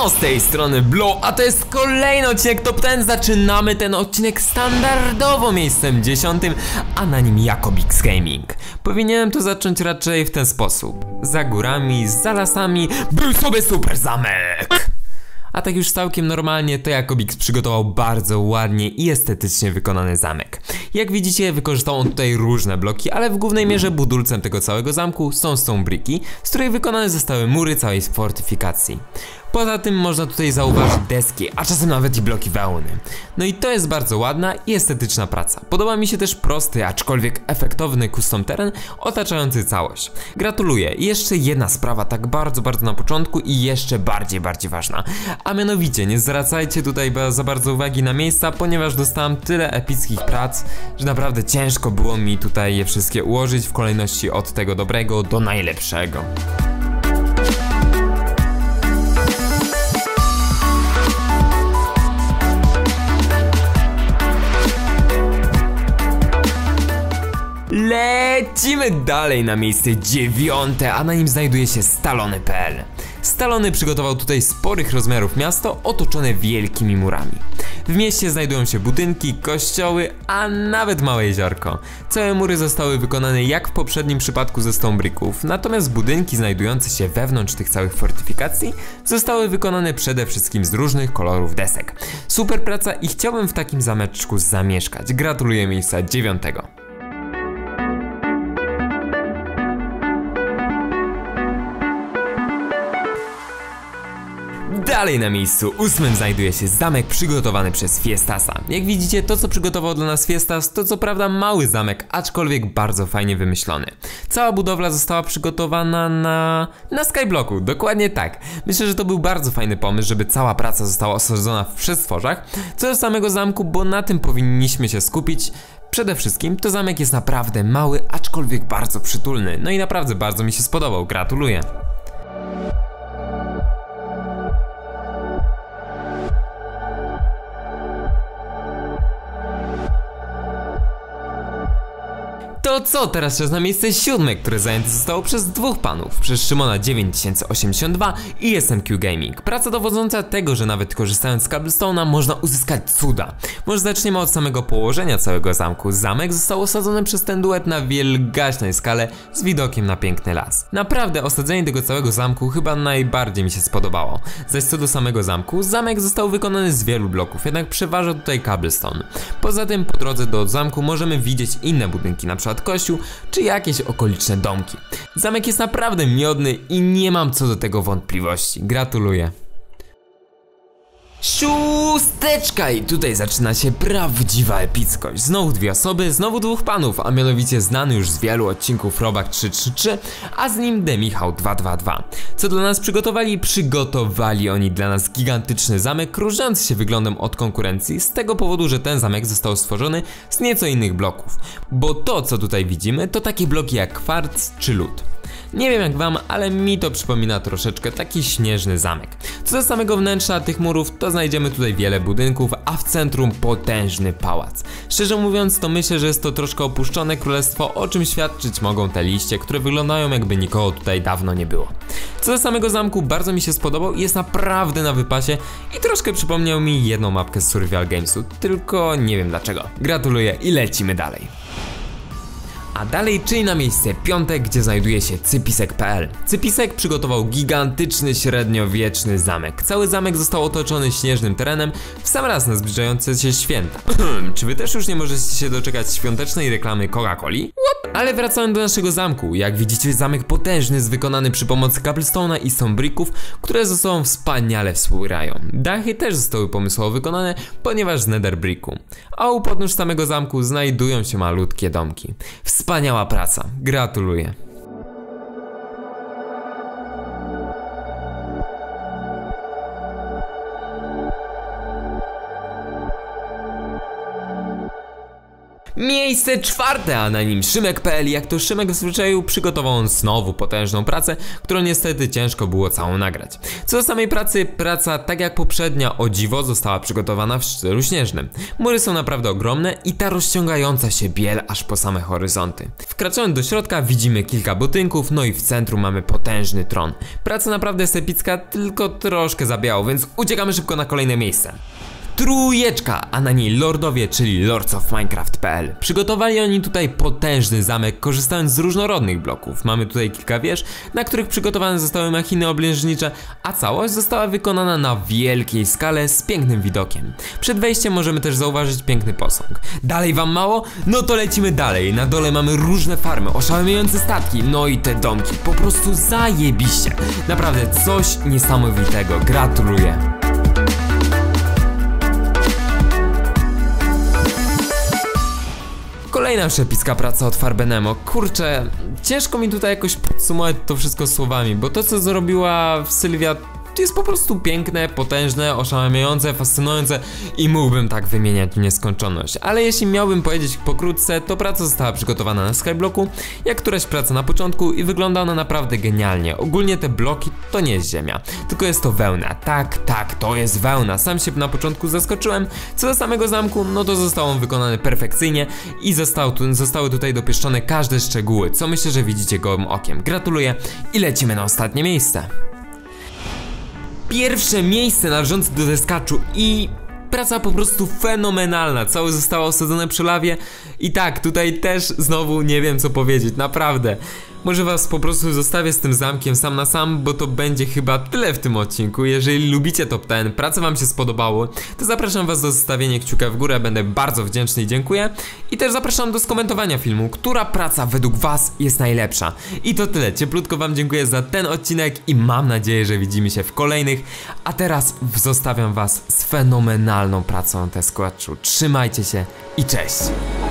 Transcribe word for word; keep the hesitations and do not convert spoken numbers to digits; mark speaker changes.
Speaker 1: Siemano, z tej strony Blow, a to jest kolejny odcinek Top ten. Zaczynamy ten odcinek standardowo miejscem dziesiątym, a na nim Jakobix Gaming. Powinienem to zacząć raczej w ten sposób. Za górami, za lasami był sobie super zamek. A tak już całkiem normalnie, to Jakobix przygotował bardzo ładnie i estetycznie wykonany zamek. Jak widzicie, wykorzystał on tutaj różne bloki, ale w głównej mierze budulcem tego całego zamku są stone bricki, z których wykonane zostały mury całej fortyfikacji. Poza tym można tutaj zauważyć deski, a czasem nawet i bloki wełny. No i to jest bardzo ładna i estetyczna praca. Podoba mi się też prosty, aczkolwiek efektowny custom teren otaczający całość. Gratuluję. I jeszcze jedna sprawa, tak bardzo, bardzo na początku i jeszcze bardziej, bardziej ważna. A mianowicie, nie zwracajcie tutaj za bardzo uwagi na miejsca, ponieważ dostałem tyle epickich prac, że naprawdę ciężko było mi tutaj je wszystkie ułożyć w kolejności od tego dobrego do najlepszego. Lecimy dalej na miejsce dziewiąte, a na nim znajduje się Stalony kropka p l. Stalony przygotował tutaj sporych rozmiarów miasto otoczone wielkimi murami. W mieście znajdują się budynki, kościoły, a nawet małe jeziorko. Całe mury zostały wykonane jak w poprzednim przypadku ze stone bricków, natomiast budynki znajdujące się wewnątrz tych całych fortyfikacji zostały wykonane przede wszystkim z różnych kolorów desek. Super praca i chciałbym w takim zameczku zamieszkać. Gratuluję miejsca dziewiątego. Dalej na miejscu ósmym znajduje się zamek przygotowany przez Fiestasa. Jak widzicie, to co przygotował dla nas Fiestas to co prawda mały zamek, aczkolwiek bardzo fajnie wymyślony. Cała budowla została przygotowana na... na skyblocku, dokładnie tak. Myślę, że to był bardzo fajny pomysł, żeby cała praca została osadzona w przestworzach. Co do samego zamku, bo na tym powinniśmy się skupić. Przede wszystkim to zamek jest naprawdę mały, aczkolwiek bardzo przytulny. No i naprawdę bardzo mi się spodobał, gratuluję. To co, teraz czas na miejsce siódme, które zajęte zostało przez dwóch panów, przez Szymona dziewięć tysięcy osiemdziesiąt dwa i S M Q Gaming. Praca dowodząca tego, że nawet korzystając z cobblestone'a można uzyskać cuda. Może zaczniemy od samego położenia całego zamku. Zamek został osadzony przez ten duet na wielgaśnej skale z widokiem na piękny las. Naprawdę osadzenie tego całego zamku chyba najbardziej mi się spodobało. Zaś co do samego zamku, zamek został wykonany z wielu bloków, jednak przeważa tutaj cobblestone. Poza tym po drodze do zamku możemy widzieć inne budynki, np. kościół czy jakieś okoliczne domki. Zamek jest naprawdę miodny i nie mam co do tego wątpliwości. Gratuluję. Szósteczka i tutaj zaczyna się prawdziwa epickość. Znowu dwie osoby, znowu dwóch panów, a mianowicie znany już z wielu odcinków Robak trzy trzy trzy, a z nim Demichał dwa dwa dwa. Co dla nas przygotowali? Przygotowali oni dla nas gigantyczny zamek, różniący się wyglądem od konkurencji z tego powodu, że ten zamek został stworzony z nieco innych bloków. Bo to co tutaj widzimy to takie bloki jak kwarc czy lód. Nie wiem jak wam, ale mi to przypomina troszeczkę taki śnieżny zamek. Co do samego wnętrza tych murów, to znajdziemy tutaj wiele budynków, a w centrum potężny pałac. Szczerze mówiąc, to myślę, że jest to troszkę opuszczone królestwo, o czym świadczyć mogą te liście, które wyglądają jakby nikogo tutaj dawno nie było. Co do samego zamku, bardzo mi się spodobał i jest naprawdę na wypasie i troszkę przypomniał mi jedną mapkę z Survival Gamesu, tylko nie wiem dlaczego. Gratuluję i lecimy dalej. A dalej, czyli na miejsce piąte, gdzie znajduje się Cypisek kropka p l. Cypisek przygotował gigantyczny, średniowieczny zamek. Cały zamek został otoczony śnieżnym terenem w sam raz na zbliżające się święta. Czy wy też już nie możecie się doczekać świątecznej reklamy Coca-Coli? Ale wracając do naszego zamku, jak widzicie zamek potężny jest wykonany przy pomocy cobblestone'a i stone bricków, które ze sobą wspaniale współgrają. Dachy też zostały pomysłowo wykonane, ponieważ z nether bricku. A u podnóż samego zamku znajdują się malutkie domki. Wspaniała praca, gratuluję. Miejsce czwarte, a na nim Szymek kropka pe el. Jak to Szymek w zwyczaju, przygotował on znowu potężną pracę, którą niestety ciężko było całą nagrać. Co do samej pracy, praca tak jak poprzednia, o dziwo, została przygotowana w stylu śnieżnym. Mury są naprawdę ogromne i ta rozciągająca się biel aż po same horyzonty. Wkraczając do środka widzimy kilka budynków, no i w centrum mamy potężny tron. Praca naprawdę jest epicka, tylko troszkę za biało, więc uciekamy szybko na kolejne miejsce. Trójeczka, a na niej lordowie, czyli Lords of Minecraft kropka pe el. Przygotowali oni tutaj potężny zamek, korzystając z różnorodnych bloków. Mamy tutaj kilka wież, na których przygotowane zostały machiny oblężnicze, a całość została wykonana na wielkiej skale z pięknym widokiem. Przed wejściem możemy też zauważyć piękny posąg. Dalej wam mało? No to lecimy dalej. Na dole mamy różne farmy, oszałamiające statki, no i te domki. Po prostu zajebiście. Naprawdę coś niesamowitego. Gratuluję. Kolejna przepicka praca od Farbenemo. Kurczę, ciężko mi tutaj jakoś podsumować to wszystko słowami, bo to, co zrobiła Sylwia, to jest po prostu piękne, potężne, oszałamiające, fascynujące i mógłbym tak wymieniać w nieskończoność. Ale jeśli miałbym powiedzieć pokrótce, to praca została przygotowana na Skyblocku, jak któraś praca na początku i wygląda ona naprawdę genialnie. Ogólnie te bloki to nie jest ziemia, tylko jest to wełna. Tak, tak, to jest wełna. Sam się na początku zaskoczyłem. Co do samego zamku, no to został on wykonany perfekcyjnie i został tu, zostały tutaj dopieszczone każde szczegóły, co myślę, że widzicie gołym okiem. Gratuluję i lecimy na ostatnie miejsce. Pierwsze miejsce należące do deskaczu i praca po prostu fenomenalna. Całe zostało osadzone przy lawie i tak, tutaj też znowu nie wiem co powiedzieć, naprawdę. Może was po prostu zostawię z tym zamkiem sam na sam, bo to będzie chyba tyle w tym odcinku. Jeżeli lubicie top ten, prace wam się spodobało, to zapraszam was do zostawienia kciuka w górę, będę bardzo wdzięczny i dziękuję. I też zapraszam do skomentowania filmu, która praca według was jest najlepsza. I to tyle, cieplutko wam dziękuję za ten odcinek i mam nadzieję, że widzimy się w kolejnych. A teraz zostawiam was z fenomenalną pracą na deskaczu. Trzymajcie się i cześć!